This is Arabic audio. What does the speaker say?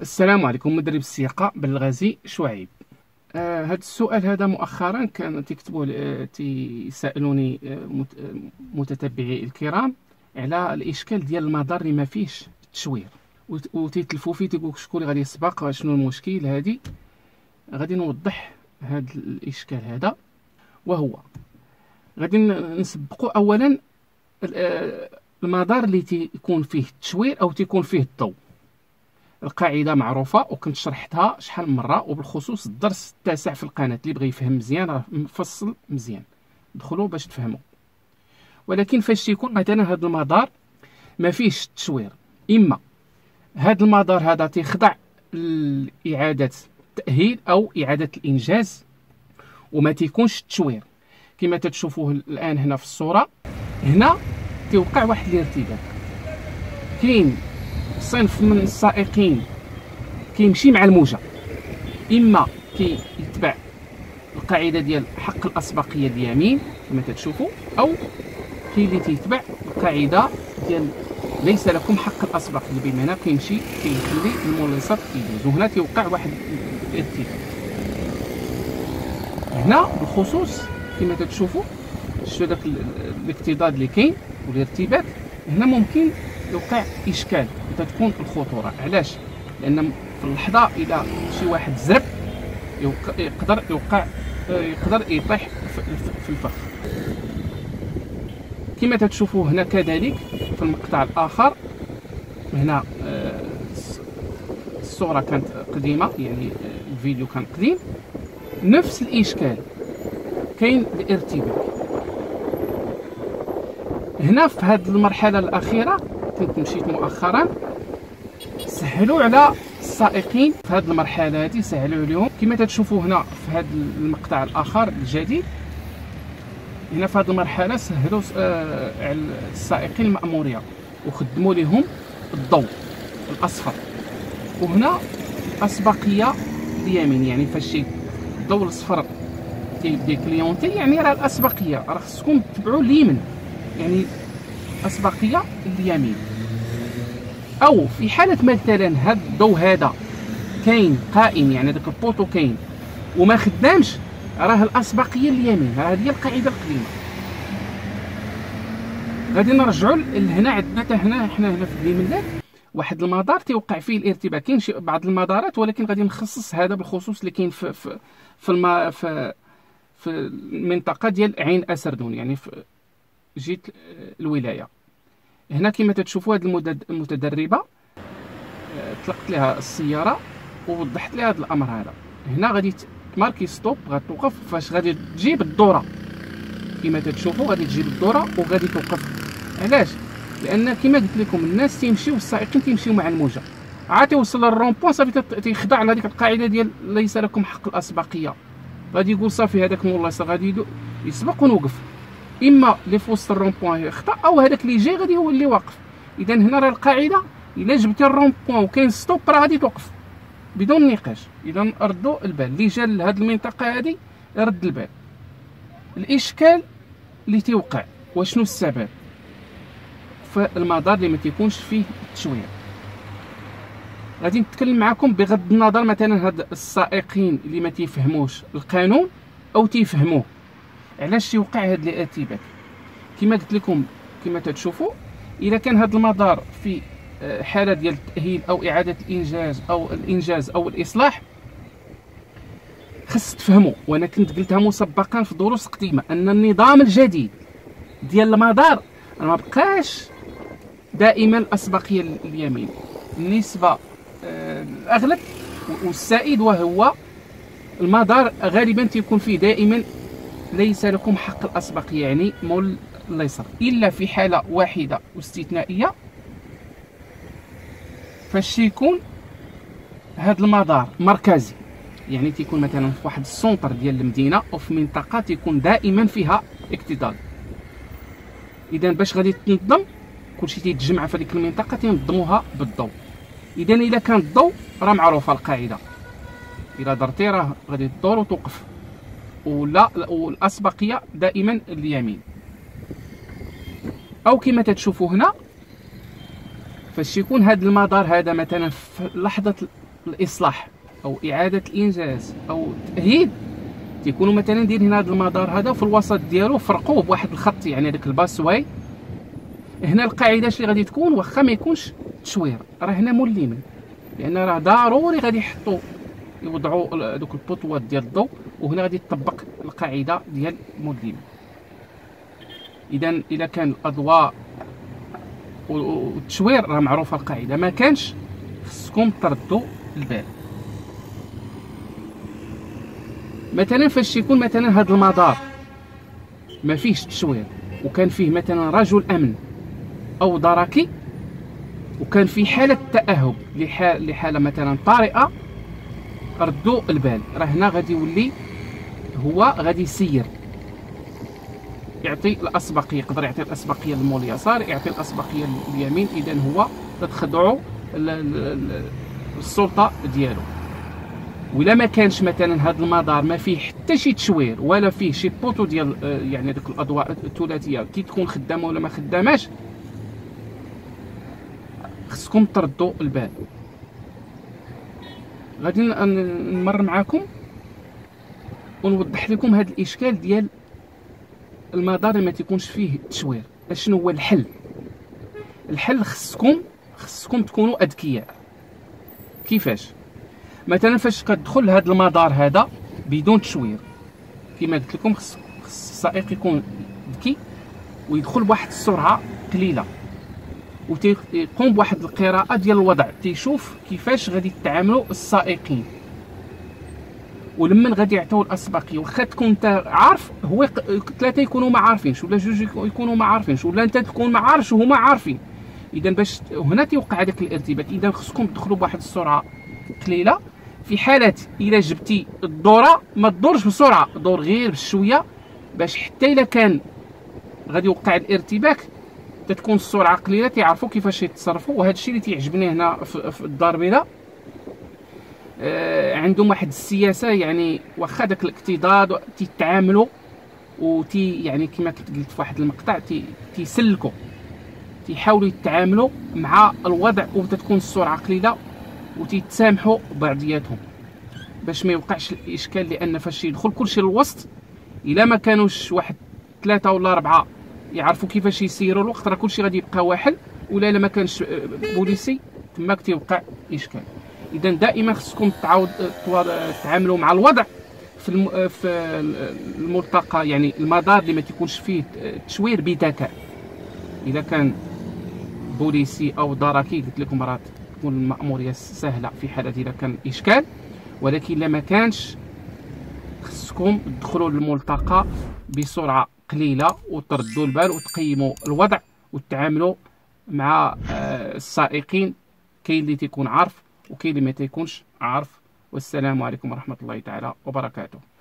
السلام عليكم. مدرب السياقة بالغازي شعيب. هذا السؤال هذا مؤخرا كان تكتبوا تسألوني متتبعي الكرام على الإشكال ديال المدار اللي ما فيش تشوير، وتيتلفوا فيه تيقول شكون اللي غادي يسبق، شنو المشكل. هذه غادي نوضح هذا الإشكال هذا، وهو غادي نسبقوا أولا المدار اللي تيكون فيه التشوير أو تيكون فيه الضوء. القاعده معروفه وكنت شرحتها شحال من مره، وبالخصوص الدرس التاسع في القناه. اللي بغى يفهم مزيان راه مفصل مزيان، دخلوا باش تفهموا. ولكن فاش يكون مثلا هذا المدار ما فيش التشوير، اما هذا المدار هذا تيخضع لاعاده التاهيل او اعاده الانجاز وما تيكونش التشوير كما تتشوفوه الان هنا في الصوره. هنا تيوقع واحد الارتباك. كاين صنف من السائقين كيمشي مع الموجه، اما كيتبع القاعده ديال حق الاسبقيه اليمين كما تتشوفوا، او كاين اللي تيتبع القاعده ديال ليس لكم حق الاسبقيه، بمعنى كيمشي كيخلي المنصف يدوز. وهنا تيوقع واحد الارتباك. هنا بالخصوص كما تتشوفوا شفتوا داك الاكتضاد اللي كاين والارتباك. هنا ممكن يوقع اشكال وتتكون الخطوره. علاش؟ لان في اللحظه الى شي واحد زرب يقدر يطيح في الفخ. كما تتشوفوا هنا كذلك في المقطع الاخر. هنا الصوره كانت قديمه، يعني الفيديو كان قديم. نفس الاشكال، كاين الارتباك. هنا في هذه المرحله الاخيره كنت مشيت مؤخرا، سهلوا على السائقين في هذه المرحله هذه، سهلوا عليهم. كما تتشوفوا هنا في هذا المقطع الاخر الجديد، هنا في هذه المرحله سهلوا على السائقين المأموريه وخدموا لهم الضوء الاصفر. وهنا الاسبقيه اليمين، يعني فاش الضوء الاصفر تيبدا كليونتي، يعني راه الاسبقيه راه خصكم تتبعوا اليمين، يعني اسبقيه اليمين. او في حاله مثلا هذا الضوء هذا كاين قائم، يعني داك البوطو كاين وما خدامش، راه الاسبقيه اليمين. هذه هي القاعده القديمه. غادي نرجعوا لهنا. عندنا حنا هنا في اليمين واحد المدار تيوقع فيه الارتباك. كاين شي بعض المدارات، ولكن غادي نخصص هذا بالخصوص اللي كاين في المنطقه ديال عين اسردون، يعني في جهه الولايه. هنا كما تتشوفوا هذه المتدربه طلقت لها السياره ووضحت لها هذا الامر هذا. هنا غادي تماركي ستوب، غتوقف فاش غادي تجيب الدوره. كما تتشوفوا غادي تجيب الدوره وغادي توقف. علاش؟ لان كما قلت لكم الناس تيمشيو، السائقين تيمشيو مع الموجه. عاد توصل للرون بوين صافي تيخضع لهذيك القاعده ديال ليس لكم حق الاسبقيه. غادي يقول صافي هذاك الملاصق غادي يسبق ونوقف، اما اللي في وسط الرون بوين يخطا او هذاك اللي جاي غادي هو اللي واقف. اذا هنا راه القاعده الا جبتي الرون بوين وكاين ستوب راه غادي توقف بدون نقاش. اذا ردوا البال اللي جا لهاد المنطقه هذه، يرد البال. الاشكال اللي تيوقع وشنو السبب؟ فالمدار اللي ما تيكونش فيه التشوير. غادي نتكلم معكم بغض النظر مثلا هاد السائقين اللي ما تيفهموش القانون او تيفهموه، علاش تيوقع هاد الارتباك. كما قلت لكم كما تتشوفوا، اذا كان هاد المدار في حاله ديال التاهيل او اعاده الانجاز او الاصلاح، خص تفهموا، وانا كنت قلتها مسبقا في دروس قديمه، ان النظام الجديد ديال المدار ما بقاش دائما الاسبقيه اليمين. النسبه الاغلب والسائد وهو المدار غالبا تيكون فيه دائما ليس لكم حق الاسبقيه، يعني مول اليسار، الا في حاله واحده واستثنائيه فاش يكون هذا المدار مركزي، يعني تيكون مثلا في واحد السونتر ديال المدينه او في منطقه تيكون دائما فيها اكتظاظ. اذا باش غادي تنظم كلشي تيتجمع في هذيك المنطقه تنظموها بالضوء. اذا الا كان الضوء راه معروفه القاعده، الا درتي راه غادي تدور وتوقف، ولا والاسبقيه دائما اليمين. او كما تتشوفوا هنا فاش يكون هذا المدار هذا مثلا في لحظه الاصلاح او اعاده الانجاز او التاهيل، تيكونوا مثلا دايرين هذا المدار هذا في الوسط ديالو فرقوه بواحد الخط، يعني هذاك الباسواي. هنا القاعده اش اللي غادي تكون، واخا ما يكونش تشوير، راه هنا ملمن، لان راه ضروري غادي يوضعوا دوك البوطوات ديال الضوء، وهنا غادي تطبق القاعده ديال ملمن. اذا كان الاضواء والتشوير راه معروفه القاعده، ما كانش خصكم تردوا البال. مثلا فاش يكون مثلا هذا المدار ما فيهش تشوير، وكان فيه مثلا رجل امن او دركي، وكان في حاله تاهب لحاله مثلا طارئه، ردوا البال، راه هنا غادي يولي هو غادي يسير، يعطي الاسبقيه، يقدر يعطي الاسبقيه للمول اليسار، يعطي الاسبقيه لليمين. اذا هو تتخضعوا السلطه ديالو. ولا ما كانش مثلا هذا المدار ما فيه حتى شي تشوير ولا فيه شي بوطو ديال يعني ديك الاضواء الثلاثيه كي تكون خدامه ولا ما خداماش، خصكم تردوا البال. غادي نمر معكم ونوضح لكم هذا الاشكال ديال المدار اللي ما تيكونش فيه تشوير. شنو هو الحل؟ الحل خصكم تكونوا اذكياء. كيفاش؟ مثلا فاش كتدخل هذا المدار هذا بدون تشوير، كما قلت لكم خص السائق يكون ذكي ويدخل بواحد السرعه قليله، وتيقوم بواحد القراءه ديال الوضع، تيشوف كيفاش غادي يتعاملوا السائقين، ولمن غادي يعطيو الاسبقيه. واخا تكون انت عارف، هو ثلاثه يكونوا ما عارفينش، ولا جوج يكونوا ما عارفينش، ولا انت تكون ما عارفش وهما عارفين. اذا باش هنا تيوقع هذاك الارتباك. اذا خصكم تدخلوا بواحد السرعه قليله. في حاله الا جبتي الدوره ما تدورش بسرعه، دور غير بشويه، باش حتى الا كان غادي يوقع الارتباك تتكون السرعه قليله، تيعرفوا كيفاش يتصرفوا. وهذا الشيء اللي تيعجبني هنا في الدار البيضاء. عندهم واحد السياسه، يعني واخا داك الاكتظاظ تيتعاملوا يعني كما كنت قلت في واحد المقطع تيسلكوا، تيحاولوا يتعاملوا مع الوضع وتتكون السرعه قليله، وتيتسامحوا بعضياتهم باش ما يوقعش الاشكال. لان فاش يدخل كلشي للوسط، الا ما كانوش واحد 3 ولا 4 يعرفوا كيفاش يسيروا الوقت، راه كلشي غادي يبقى واحد. ولا الا ما كانش بوليسي تماك تيوقع اشكال. اذا دائما خصكم تتعاملوا مع الوضع في الملتقى، يعني المدار اللي ما تيكونش فيه تشوير بذكاء. اذا كان بوليسي او دركي قلت لكم راه تكون المأمورية سهله في حاله اذا كان اشكال. ولكن الا ما كانش خصكم تدخلوا للملتقى بسرعه قليله وتردوا البال وتقيموا الوضع وتتعاملوا مع السائقين. كاين اللي تيكون عارف وكاين اللي ما تيكونش عارف. والسلام عليكم ورحمه الله تعالى وبركاته.